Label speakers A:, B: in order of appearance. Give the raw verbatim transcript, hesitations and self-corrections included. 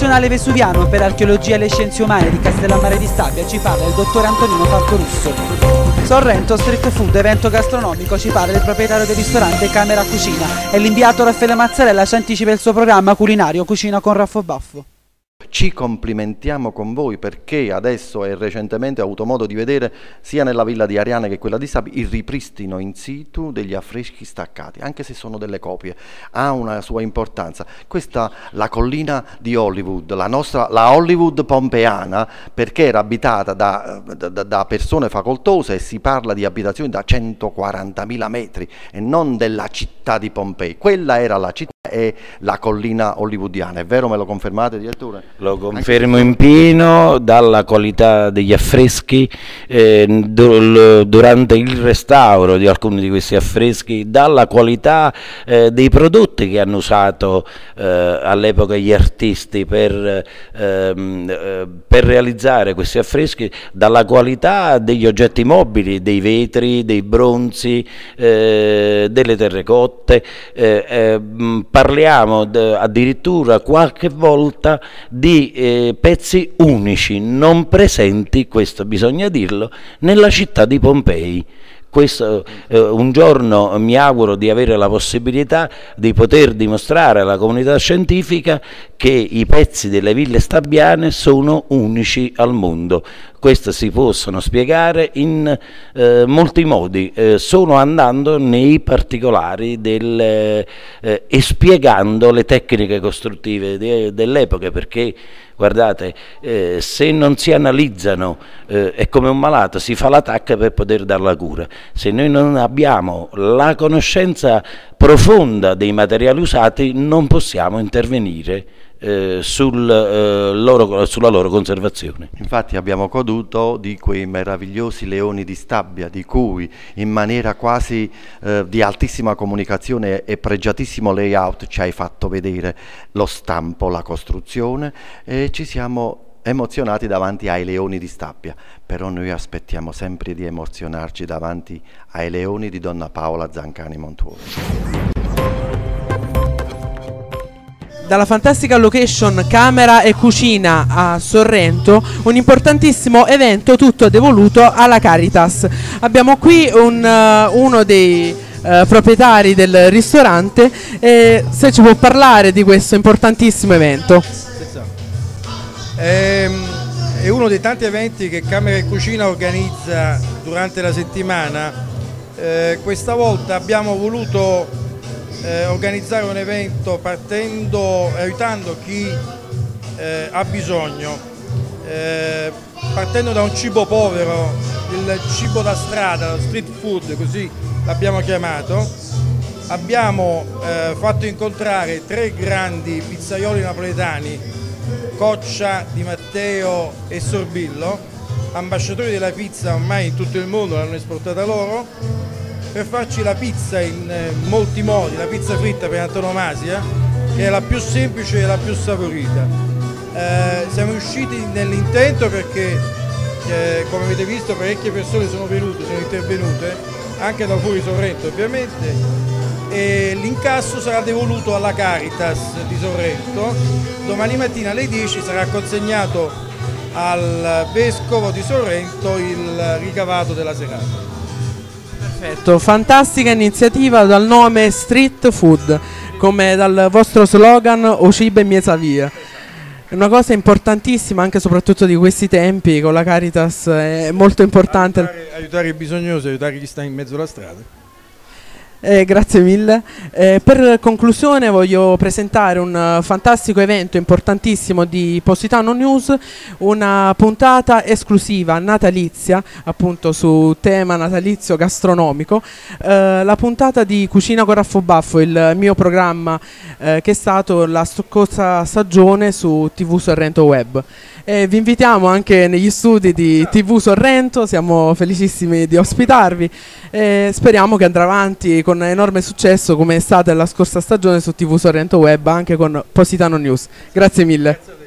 A: nazionale vesuviano per archeologia e le scienze umane di Castellammare di Stabia ci parla il dottore Antonino Falcorusso. Sorrento Street Food, evento gastronomico, ci parla il proprietario del ristorante Camera Cucina e l'inviato Raffaele Mazzarella ci anticipa il suo programma culinario Cucina con Raffo Baffo.
B: Ci complimentiamo con voi perché adesso e recentemente ho avuto modo di vedere sia nella villa di Ariane che quella di Stabia il ripristino in situ degli affreschi staccati, anche se sono delle copie, ha una sua importanza. Questa la collina di Hollywood, la nostra la Hollywood pompeana, perché era abitata da, da, da persone facoltose e si parla di abitazioni da centoquarantamila metri e non della città di Pompei. Quella era la città e la collina hollywoodiana, è vero? Me lo confermate, direttore?
C: Lo confermo in pieno, dalla qualità degli affreschi eh, durante il restauro di alcuni di questi affreschi, dalla qualità eh, dei prodotti che hanno usato eh, all'epoca gli artisti per, ehm, eh, per realizzare questi affreschi, dalla qualità degli oggetti mobili, dei vetri, dei bronzi, eh, delle terrecotte, eh, eh, parliamo addirittura qualche volta di di eh, pezzi unici, non presenti, questo bisogna dirlo, nella città di Pompei. Questo, eh, un giorno mi auguro di avere la possibilità di poter dimostrare alla comunità scientifica che i pezzi delle ville stabiane sono unici al mondo. Questo si possono spiegare in eh, molti modi, eh, solo andando nei particolari del, eh, e spiegando le tecniche costruttive de, dell'epoca, perché guardate, eh, se non si analizzano eh, è come un malato, si fa la tacca per poter dare la cura. Se noi non abbiamo la conoscenza profonda dei materiali usati non possiamo intervenire Eh, sul, eh, loro, sulla loro conservazione.
B: Infatti abbiamo goduto di quei meravigliosi leoni di Stabia di cui in maniera quasi eh, di altissima comunicazione e pregiatissimo layout ci hai fatto vedere lo stampo, la costruzione, e ci siamo emozionati davanti ai leoni di Stabia, però noi aspettiamo sempre di emozionarci davanti ai leoni di Donna Paola Zancani Montuori.
D: Dalla fantastica location Camera e Cucina a Sorrento, un importantissimo evento tutto devoluto alla Caritas. Abbiamo qui un, uh, uno dei uh, proprietari del ristorante, e se ci può parlare di questo importantissimo evento.
E: È, è uno dei tanti eventi che Camera e Cucina organizza durante la settimana. Eh, questa volta abbiamo voluto Eh, organizzare un evento partendo, aiutando chi eh, ha bisogno, eh, partendo da un cibo povero, il cibo da strada, lo street food, così l'abbiamo chiamato. Abbiamo eh, fatto incontrare tre grandi pizzaioli napoletani, Coccia, Di Matteo e Sorbillo, ambasciatori della pizza ormai in tutto il mondo, l'hanno esportata loro, per farci la pizza in eh, molti modi, la pizza fritta per antonomasia, che è la più semplice e la più saporita. Eh, siamo riusciti nell'intento perché, eh, come avete visto, parecchie persone sono venute, sono intervenute, anche da fuori Sorrento ovviamente, e l'incasso sarà devoluto alla Caritas di Sorrento. Domani mattina alle dieci sarà consegnato al Vescovo di Sorrento il ricavato della serata.
D: Perfetto, fantastica iniziativa dal nome Street Food, come dal vostro slogan O cibo e mieza via. È una cosa importantissima anche e soprattutto di questi tempi, con la Caritas è molto importante.
E: Aiutare, aiutare i bisognosi, aiutare chi sta in mezzo alla strada.
D: Eh, grazie mille. Eh, per conclusione voglio presentare un uh, fantastico evento importantissimo di Positano News, una puntata esclusiva natalizia, appunto su tema natalizio gastronomico, eh, la puntata di Cucina con Raffo Baffo, il mio programma eh, che è stato la scorsa stagione su T V Sorrento Web. E vi invitiamo anche negli studi di T V Sorrento, siamo felicissimi di ospitarvi e speriamo che andrà avanti con enorme successo come è stata la scorsa stagione su T V Sorrento Web anche con Positano News. Grazie mille.